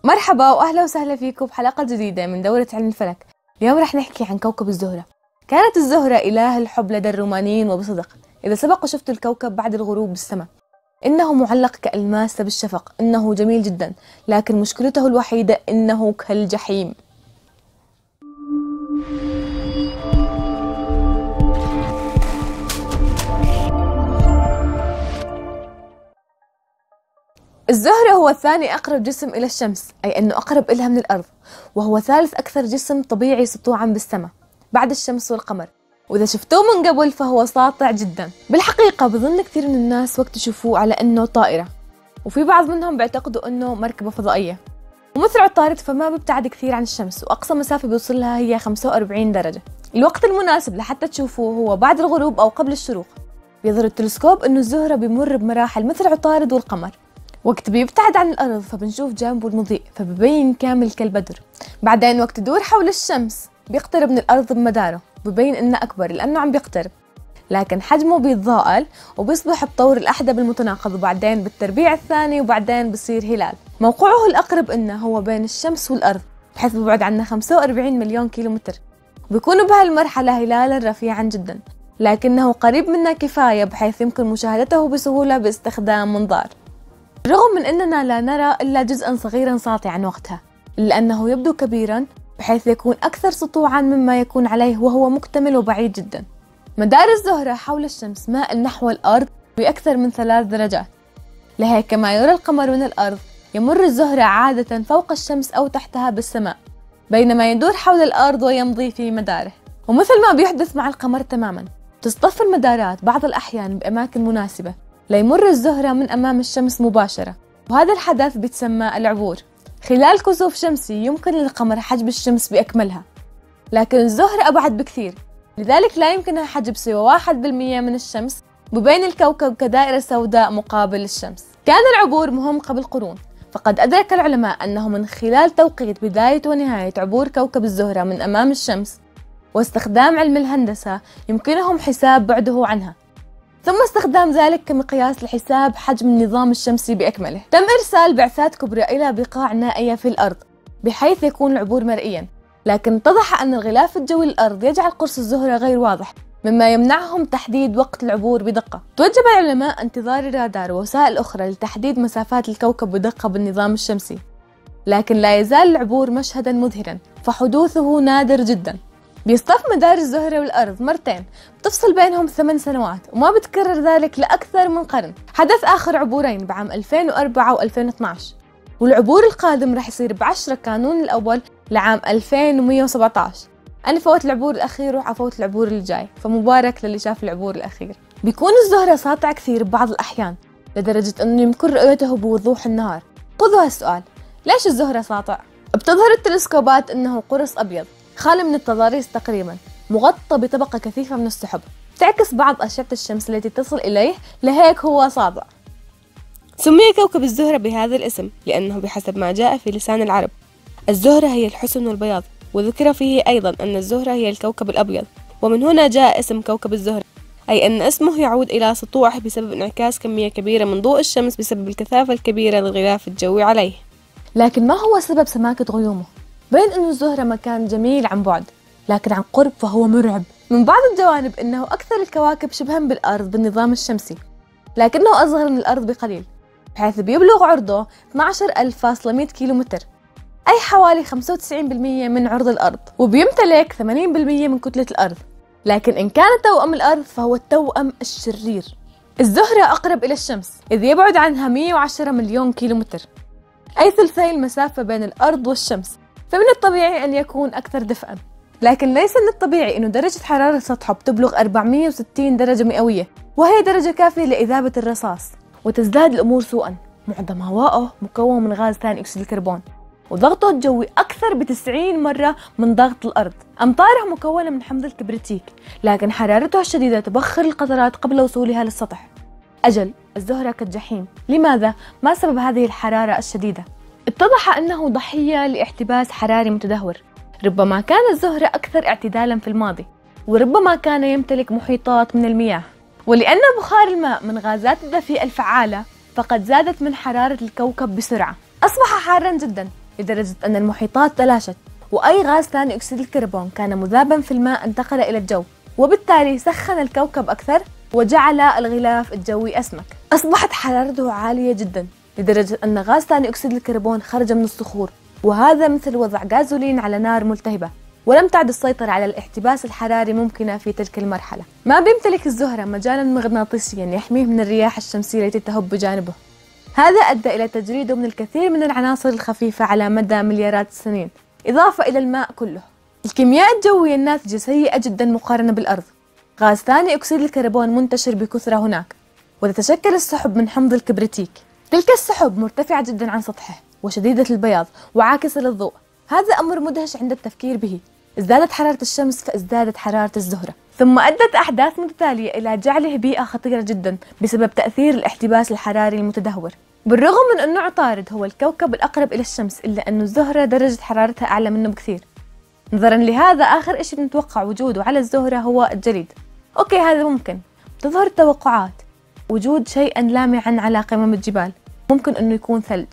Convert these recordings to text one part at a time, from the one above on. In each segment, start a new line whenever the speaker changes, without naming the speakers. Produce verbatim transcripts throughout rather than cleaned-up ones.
مرحبا واهلا وسهلا فيكم بحلقة جديدة من دورة علم الفلك. اليوم رح نحكي عن كوكب الزهرة. كانت الزهرة إله الحب لدى الرومانيين وبصدق. إذا سبق وشفت الكوكب بعد الغروب بالسماء إنه معلق كألماس بالشفق، إنه جميل جدا، لكن مشكلته الوحيدة إنه كالجحيم. الزهرة هو ثاني أقرب جسم إلى الشمس، أي أنه أقرب إلها من الأرض، وهو ثالث أكثر جسم طبيعي سطوعا بالسماء بعد الشمس والقمر، وإذا شفتوه من قبل فهو ساطع جدا. بالحقيقة بظن كثير من الناس وقت يشوفوه على أنه طائرة، وفي بعض منهم بيعتقدوا أنه مركبة فضائية. ومثل عطارد فما بيبتعد كثير عن الشمس، وأقصى مسافة بيوصلها هي خمسة وأربعين درجة. الوقت المناسب لحتى تشوفوه هو بعد الغروب أو قبل الشروق. بيظهر التلسكوب أنه الزهرة بيمر بمراحل مثل عطارد والقمر. وقت بيبتعد عن الأرض فبنشوف جانبه المضيء فببين كامل كالبدر. بعدين وقت يدور حول الشمس بيقترب من الأرض بمداره، ببين إنه أكبر لأنه عم بيقترب، لكن حجمه بيتضاءل وبيصبح بطور الأحدب المتناقض، وبعدين بالتربيع الثاني، وبعدين بصير هلال. موقعه الأقرب إنه هو بين الشمس والأرض، بحيث ببعد عنا خمسة وأربعين مليون كيلومتر. وبيكون بهالمرحلة هلالا رفيعا جدا، لكنه قريب منا كفاية بحيث يمكن مشاهدته بسهولة باستخدام منظار. رغم من أننا لا نرى إلا جزءاً صغيراً ساطعاً وقتها، إلا أنه يبدو كبيراً بحيث يكون أكثر سطوعاً مما يكون عليه وهو مكتمل وبعيد جداً. مدار الزهرة حول الشمس مائل نحو الأرض بأكثر من ثلاث درجات، لهيك كما يرى القمر من الأرض يمر الزهرة عادة فوق الشمس أو تحتها بالسماء، بينما يدور حول الأرض ويمضي في مداره. ومثل ما بيحدث مع القمر تماماً، تصطف المدارات بعض الأحيان بأماكن مناسبة ليمر الزهرة من أمام الشمس مباشرة، وهذا الحدث بيتسمى العبور. خلال كسوف شمسي يمكن للقمر حجب الشمس بأكملها، لكن الزهرة أبعد بكثير، لذلك لا يمكنها حجب سوى واحد بالمئة من الشمس، ببين الكوكب كدائرة سوداء مقابل الشمس. كان العبور مهم قبل قرون، فقد أدرك العلماء أنه من خلال توقيت بداية ونهاية عبور كوكب الزهرة من أمام الشمس واستخدام علم الهندسة يمكنهم حساب بعده عنها، ثم استخدام ذلك كمقياس لحساب حجم النظام الشمسي بأكمله. تم إرسال بعثات كبرى إلى بقاع نائية في الأرض بحيث يكون العبور مرئيا، لكن اتضح أن الغلاف الجوي للأرض يجعل قرص الزهرة غير واضح، مما يمنعهم تحديد وقت العبور بدقة. توجب العلماء انتظار الرادار ووسائل أخرى لتحديد مسافات الكوكب بدقة بالنظام الشمسي، لكن لا يزال العبور مشهدا مذهلا، فحدوثه نادر جدا. بيصطف مدار الزهرة والأرض مرتين، بتفصل بينهم ثمان سنوات، وما بتكرر ذلك لأكثر من قرن. حدث آخر عبورين بعام ألفين وأربعة وألفين واثناشر، والعبور القادم رح يصير بعشرة كانون الأول لعام ألفين ومئة وسبعة عشر. أنا فوت العبور الأخير وراح أفوت العبور الجاي، فمبارك للي شاف العبور الأخير. بيكون الزهرة ساطع كثير ببعض الأحيان لدرجة أنه يمكن رؤيته بوضوح النهار. خذوا هالسؤال، ليش الزهرة ساطع؟ بتظهر التلسكوبات أنه قرص أبيض خالي من التضاريس تقريبا، مغطى بطبقة كثيفة من السحب تعكس بعض أشعة الشمس التي تصل إليه، لهيك هو ساطع. سمي كوكب الزهرة بهذا الاسم لأنه بحسب ما جاء في لسان العرب الزهرة هي الحسن والبياض، وذكر فيه أيضا أن الزهرة هي الكوكب الأبيض، ومن هنا جاء اسم كوكب الزهرة، أي أن اسمه يعود إلى سطوعه بسبب انعكاس كمية كبيرة من ضوء الشمس بسبب الكثافة الكبيرة للغلاف الجوي عليه. لكن ما هو سبب سماكة غيومه؟ بين أن الزهرة مكان جميل عن بعد، لكن عن قرب فهو مرعب. من بعض الجوانب أنه أكثر الكواكب شبها بالأرض بالنظام الشمسي، لكنه أصغر من الأرض بقليل، بحيث بيبلغ عرضه اثني عشر ألف فاصلة مئة كيلومتر، أي حوالي خمسة وتسعين بالمئة من عرض الأرض، وبيمتلك ثمانين بالمئة من كتلة الأرض. لكن إن كان توأم الأرض فهو التوأم الشرير. الزهرة أقرب إلى الشمس إذ يبعد عنها مئة وعشرة مليون كيلومتر، أي ثلثي المسافة بين الأرض والشمس، فمن الطبيعي أن يكون أكثر دفئاً. لكن ليس من الطبيعي أن درجة حرارة سطحه بتبلغ أربعمئة وستين درجة مئوية، وهي درجة كافية لإذابة الرصاص، وتزداد الأمور سوءاً. معظم هوائه مكون من غاز ثاني أكسيد الكربون، وضغطه الجوي أكثر بتسعين مرة من ضغط الأرض. أمطاره مكونة من حمض الكبريتيك، لكن حرارته الشديدة تبخر القطرات قبل وصولها للسطح. أجل الزهرة كالجحيم. لماذا؟ ما سبب هذه الحرارة الشديدة؟ اتضح أنه ضحية لاحتباس حراري متدهور. ربما كان الزهرة أكثر اعتدالاً في الماضي، وربما كان يمتلك محيطات من المياه، ولأن بخار الماء من غازات الدفيء الفعالة فقد زادت من حرارة الكوكب بسرعة. أصبح حارا جدا لدرجة أن المحيطات تلاشت، وأي غاز ثاني أكسيد الكربون كان مذابا في الماء انتقل إلى الجو، وبالتالي سخن الكوكب أكثر وجعل الغلاف الجوي أسمك. أصبحت حرارته عالية جدا لدرجة أن غاز ثاني أكسيد الكربون خرج من الصخور، وهذا مثل وضع غازولين على نار ملتهبة، ولم تعد السيطرة على الاحتباس الحراري ممكنة في تلك المرحلة. ما بيمتلك الزهرة مجالا مغناطيسيا يحميه من الرياح الشمسية التي تهب بجانبه، هذا أدى إلى تجريده من الكثير من العناصر الخفيفة على مدى مليارات السنين، إضافة إلى الماء كله. الكيمياء الجوية الناتجة سيئة جدا مقارنة بالأرض. غاز ثاني أكسيد الكربون منتشر بكثرة هناك، وتتشكل السحب من حمض الكبريتيك. تلك السحب مرتفعة جدا عن سطحه وشديدة البياض وعاكسة للضوء، هذا أمر مدهش عند التفكير به. ازدادت حرارة الشمس فازدادت حرارة الزهرة، ثم أدت أحداث متتالية إلى جعله بيئة خطيرة جدا بسبب تأثير الاحتباس الحراري المتدهور. بالرغم من أنه عطارد هو الكوكب الأقرب إلى الشمس، إلا أن الزهرة درجة حرارتها أعلى منه بكثير. نظرا لهذا آخر إشي بنتوقع وجوده على الزهرة هو الجليد. أوكي هذا ممكن، تظهر التوقعات وجود شيئا لامعا على قمم الجبال، ممكن أنه يكون ثلج،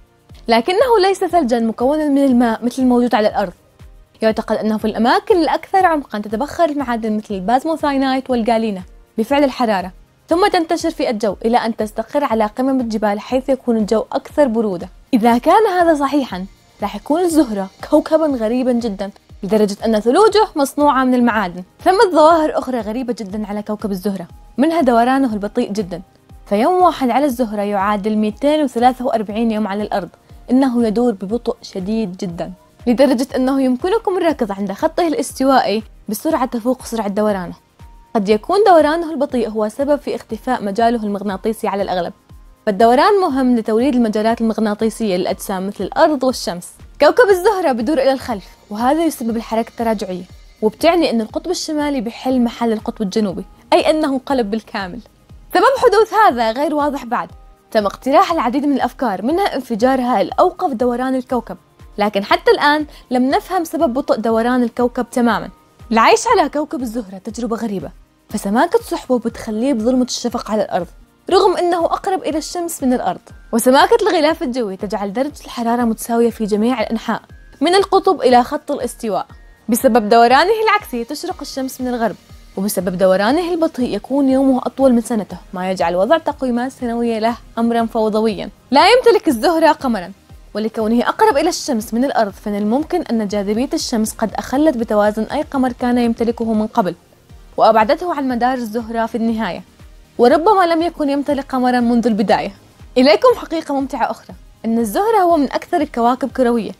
لكنه ليس ثلجا مكونا من الماء مثل الموجود على الأرض. يعتقد أنه في الأماكن الأكثر عمقا تتبخر المعادن مثل البازموثاينايت والجالينة بفعل الحرارة، ثم تنتشر في الجو إلى أن تستقر على قمم الجبال حيث يكون الجو أكثر برودة. إذا كان هذا صحيحا راح يكون الزهرة كوكبا غريبا جدا لدرجة أن ثلوجه مصنوعة من المعادن. ثمة ظواهر أخرى غريبة جدا على كوكب الزهرة، منها دورانه البطيء جدا، فيوم واحد على الزهرة يعادل مئتين وثلاثة وأربعين يوم على الأرض. إنه يدور ببطء شديد جدا لدرجة أنه يمكنكم الركض عند خطه الاستوائي بسرعة تفوق سرعة دورانه. قد يكون دورانه البطيء هو سبب في اختفاء مجاله المغناطيسي على الأغلب، فالدوران مهم لتوليد المجالات المغناطيسية للأجسام مثل الأرض والشمس. كوكب الزهرة بدور إلى الخلف، وهذا يسبب الحركة التراجعية، وبتعني أن القطب الشمالي بحل محل القطب الجنوبي، أي أنه انقلب بالكامل. سبب حدوث هذا غير واضح بعد. تم اقتراح العديد من الأفكار، منها انفجار هائل أوقف دوران الكوكب، لكن حتى الآن لم نفهم سبب بطء دوران الكوكب تماما. العيش على كوكب الزهرة تجربة غريبة، فسماكة سحبه بتخليه بظلمة الشفق على الأرض رغم أنه أقرب إلى الشمس من الأرض، وسماكة الغلاف الجوي تجعل درجة الحرارة متساوية في جميع الأنحاء من القطب إلى خط الاستواء. بسبب دورانه العكسي تشرق الشمس من الغرب، وبسبب دورانه البطيء يكون يومه أطول من سنته، ما يجعل وضع تقويمات سنوية له أمرا فوضويا. لا يمتلك الزهرة قمرا، ولكونه أقرب إلى الشمس من الأرض فمن الممكن أن جاذبية الشمس قد أخلت بتوازن أي قمر كان يمتلكه من قبل، وأبعدته عن مدار الزهرة في النهاية، وربما لم يكن يمتلك قمرا منذ البداية. إليكم حقيقة ممتعة أخرى، أن الزهرة هو من أكثر الكواكب كروية،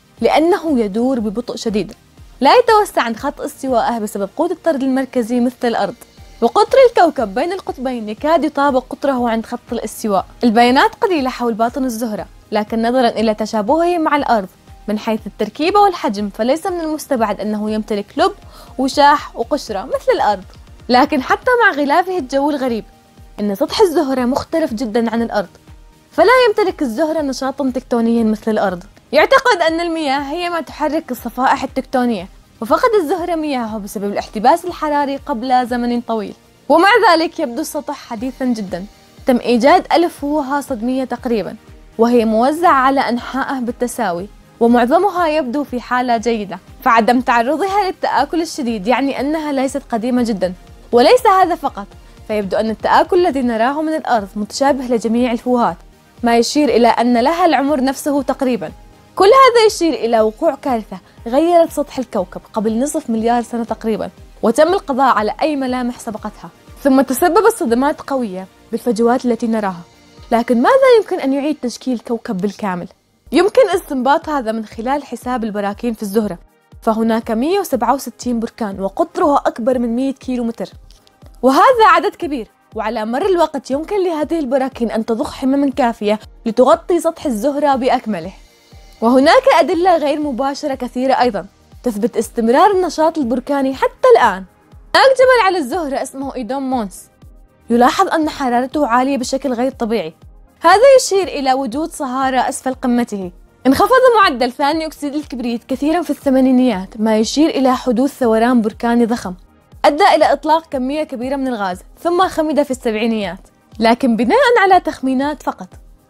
لأنه يدور ببطء شديد، لا يتوسع عن خط استوائه بسبب قوة الطرد المركزي مثل الأرض، وقطر الكوكب بين القطبين يكاد يطابق قطره عند خط الاستواء. البيانات قليلة حول باطن الزهرة، لكن نظرا إلى تشابهه مع الأرض من حيث التركيبة والحجم فليس من المستبعد أنه يمتلك لب وشاح وقشرة مثل الأرض. لكن حتى مع غلافه الجوي الغريب، إن سطح الزهرة مختلف جدا عن الأرض، فلا يمتلك الزهرة نشاطا تكتونيا مثل الأرض. يعتقد أن المياه هي ما تحرك الصفائح التكتونية، وفقد الزهرة مياهه بسبب الاحتباس الحراري قبل زمن طويل، ومع ذلك يبدو السطح حديثا جدا. تم إيجاد ألف فوهة صدمية تقريبا، وهي موزعة على أنحائه بالتساوي، ومعظمها يبدو في حالة جيدة، فعدم تعرضها للتآكل الشديد يعني أنها ليست قديمة جدا. وليس هذا فقط، فيبدو أن التآكل الذي نراه من الأرض متشابه لجميع الفوهات، ما يشير إلى أن لها العمر نفسه تقريبا. كل هذا يشير إلى وقوع كارثة غيرت سطح الكوكب قبل نصف مليار سنة تقريبا، وتم القضاء على أي ملامح سبقتها، ثم تسببت صدمات قوية بالفجوات التي نراها. لكن ماذا يمكن أن يعيد تشكيل الكوكب بالكامل؟ يمكن استنباط هذا من خلال حساب البراكين في الزهرة، فهناك مئة وسبعة وستين بركان وقطرها أكبر من مئة كيلومتر، وهذا عدد كبير، وعلى مر الوقت يمكن لهذه البراكين أن تضخ حمما كافية لتغطي سطح الزهرة بأكمله. وهناك أدلة غير مباشرة كثيرة أيضا تثبت استمرار النشاط البركاني حتى الآن. هناك جبل على الزهرة اسمه إيدوم مونس، يلاحظ أن حرارته عالية بشكل غير طبيعي، هذا يشير إلى وجود صهارة أسفل قمته. انخفض معدل ثاني أكسيد الكبريت كثيرا في الثمانينيات، ما يشير إلى حدوث ثوران بركاني ضخم أدى إلى إطلاق كمية كبيرة من الغاز، ثم خمد في السبعينيات. لكن بناء على تخمينات فقط،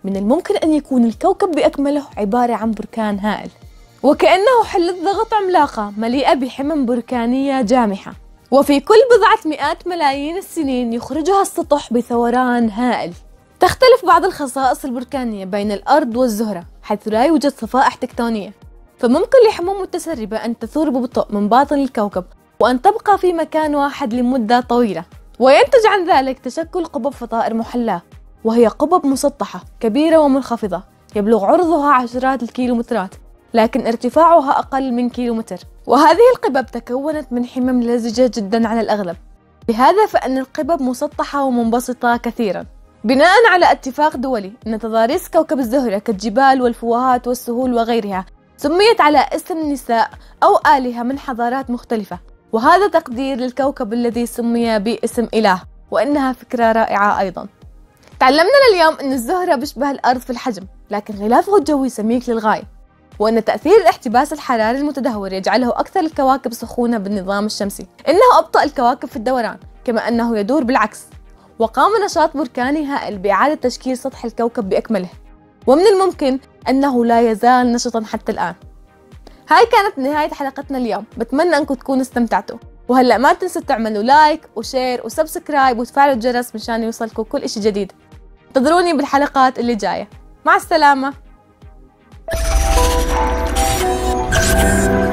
من الممكن أن يكون الكوكب بأكمله عبارة عن بركان هائل، وكأنه حلة ضغط عملاقة مليئة بحمم بركانية جامحة، وفي كل بضعة مئات ملايين السنين يخرجها السطح بثوران هائل. تختلف بعض الخصائص البركانية بين الأرض والزهرة، حيث لا يوجد صفائح تكتونية، فممكن لحموم متسربة أن تثور ببطء من باطن الكوكب وأن تبقى في مكان واحد لمدة طويلة، وينتج عن ذلك تشكل قبب فطائر محلاة، وهي قبب مسطحة كبيرة ومنخفضة يبلغ عرضها عشرات الكيلومترات لكن ارتفاعها أقل من كيلومتر، وهذه القبب تكونت من حمم لزجة جدا على الأغلب، لهذا فإن القبب مسطحة ومنبسطة كثيرا. بناء على اتفاق دولي أن تضاريس كوكب الزهرة كالجبال والفوهات والسهول وغيرها سميت على اسم نساء أو آلهة من حضارات مختلفة، وهذا تقدير للكوكب الذي سمي باسم إله، وإنها فكرة رائعة أيضا. تعلمنا اليوم أن الزهرة بيشبه الأرض في الحجم، لكن غلافه الجوي سميك للغاية، وأن تأثير الاحتباس الحراري المتدهور يجعله أكثر الكواكب سخونة بالنظام الشمسي. إنه أبطأ الكواكب في الدوران، كما أنه يدور بالعكس، وقام نشاط بركاني هائل بإعادة تشكيل سطح الكوكب بأكمله، ومن الممكن أنه لا يزال نشطا حتى الآن. هاي كانت نهاية حلقتنا اليوم، بتمنى أنكم تكونوا استمتعتوا، وهلأ ما تنسوا تعملوا لايك وشير وسبسكرايب وتفعلوا الجرس مشان يوصلكم كل إشي جديد. انتظروني بالحلقات اللي جاية، مع السلامة.